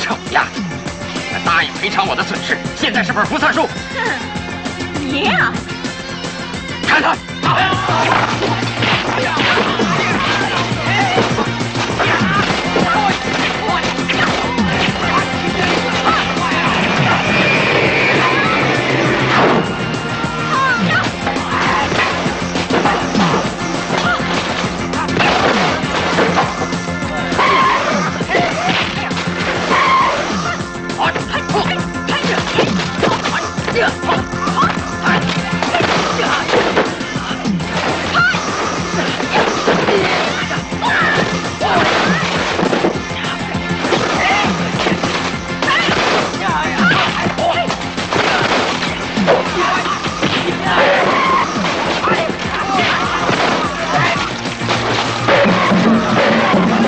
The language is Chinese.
臭丫头！你们答应赔偿我的损失，现在是不是不算数？ 哼，爷啊！ 看他！